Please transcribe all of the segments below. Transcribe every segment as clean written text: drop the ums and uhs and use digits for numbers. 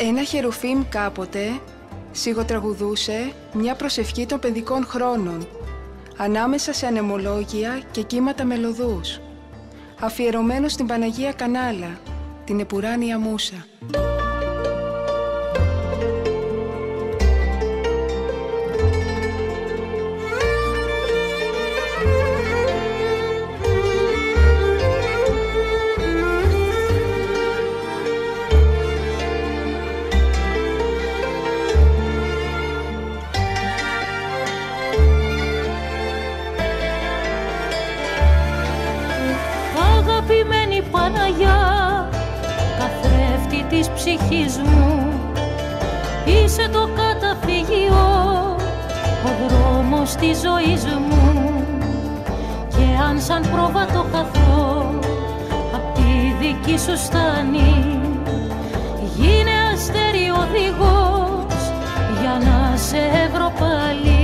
Ένα χερουφίμ κάποτε σιγοτραγουδούσε μια προσευχή των παιδικών χρόνων, ανάμεσα σε ανεμολόγια και κύματα μελωδούς, αφιερωμένο στην Παναγία Κανάλα, την επουράνια Μούσα. Αγαπημένη Παναγιά, καθρέφτη της ψυχής μου, είσαι το καταφύγιο, ο δρόμος της ζωής μου. Και αν σαν πρόβατο χαθώ απ' τη δική σου στάνη, γίνε αστέρι οδηγός για να σε βρω πάλι.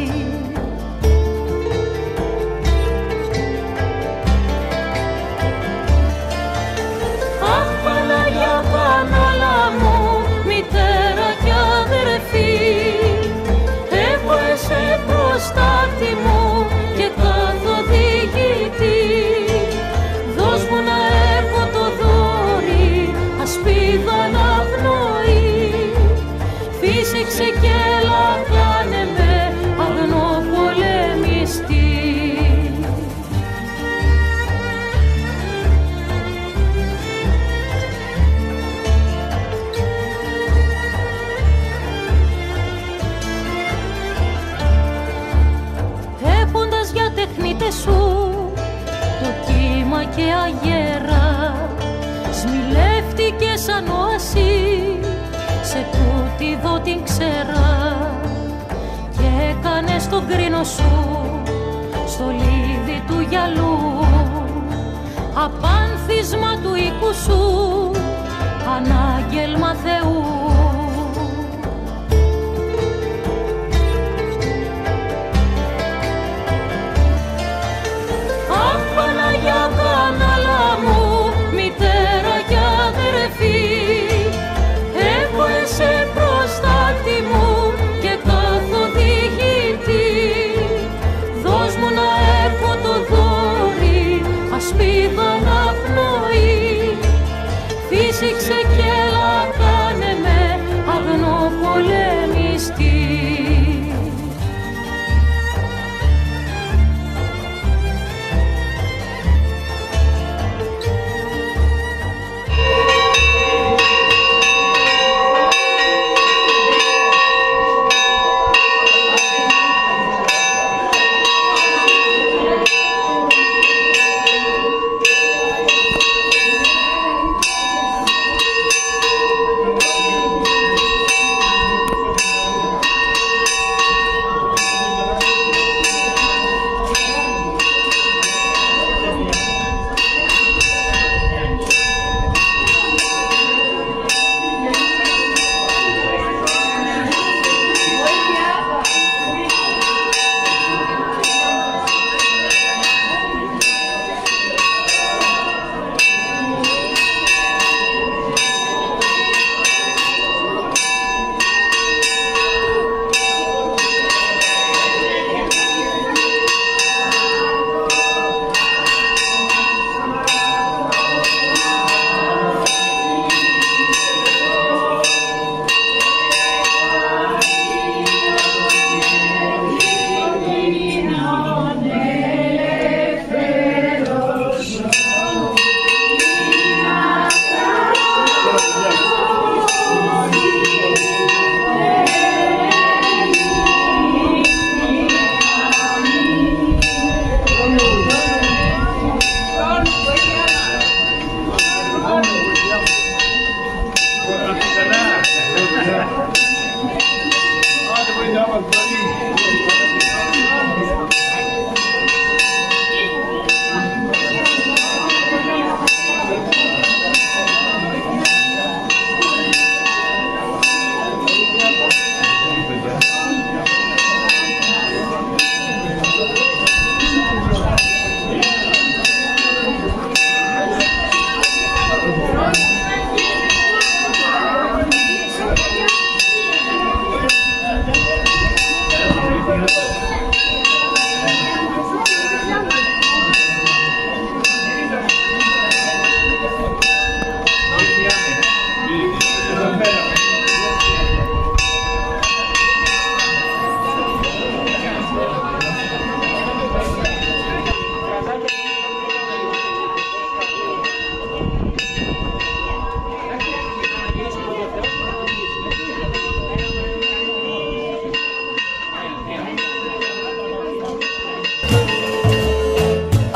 Πανάλα μου, μητέρα κι αδερφή, έχω εσέ προστάτη μου και καθοδηγητή. Δώσ' μου να έχω το δόρυ, ασπίδα αναπνοή. Φύσηξε κι έλα, κάνε με αγνοπολεμιστή. Σου το κύμα και αγέρα σμιλεύτηκε σαν όαση σε τούτη δω την ξέρα και έκανες τον κρίνο σου στο λίδι του γυαλού, απάνθισμα του οίκου σου, ανάγγελμα Θεού. Παναγιά Κανάλα μου, μητέρα κι αδερφή, έχω εσέ προστάτη μου και καθοδηγητή. Δώσ' μου να έχω το δόρυ, ασπίδα αναπνοή. Φύσηξε κι έλα, κάνε με αγνοπολεμιστή.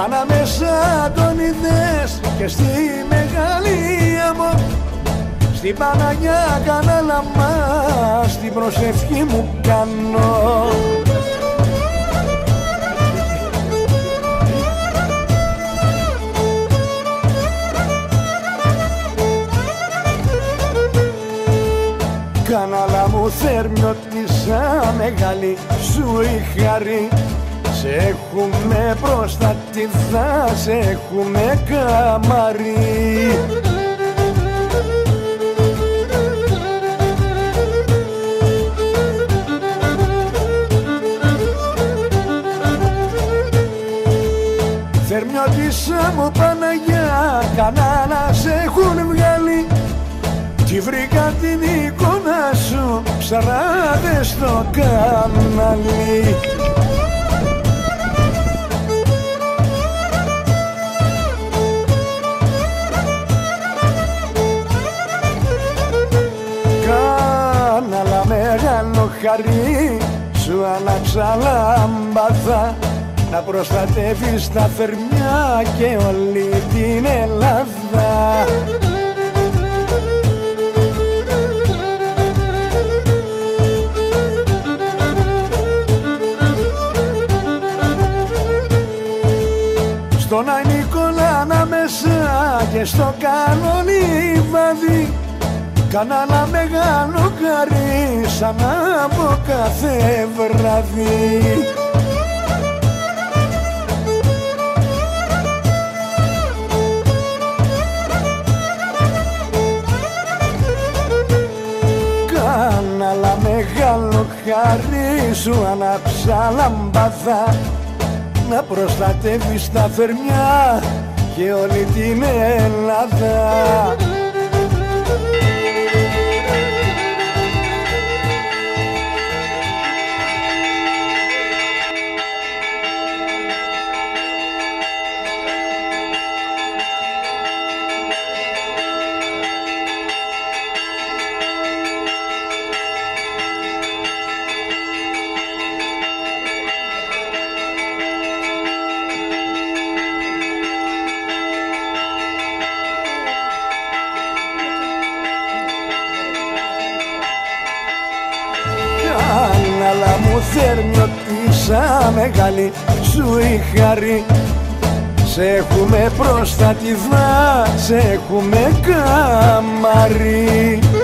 ανάμεσα τον είδες και στη μεγάλη άμμο. Στην Παναγιά κάνα λαμά, στην προσευχή μου κάνω. Κανάλα μου θερμιώτησα μεγάλη σου η χαρή. Σε έχουμε προστατηδά, σε έχουμε καμαρί. Θερμιώτησα μου Παναγιά, κανάλα σε έχουν βγάλει. Τη βρήκα την εικόνα σου, ψαράδες στο κανάλι. Κάναλα μεγάλο χαρί, σου άναψα λάμπαδα, να προστατεύεις τα θερμιά και όλη την Ελλάδα. Στον Αϊνικόλα ανάμεσα και στο κανονιβάδι, κανάλα μεγάλο χαρί σαν από κάθε βράδυ. Κανάλα μεγάλο χαρί, σου ανάψα λαμπάδα, να προστατεύεις τα θερμιά και όλη την Ελλάδα. Κανάλα μου θερμιώτησα μεγάλη σου η χαρή. Σε έχουμε προστατηδά, σε έχουμε καμαρί.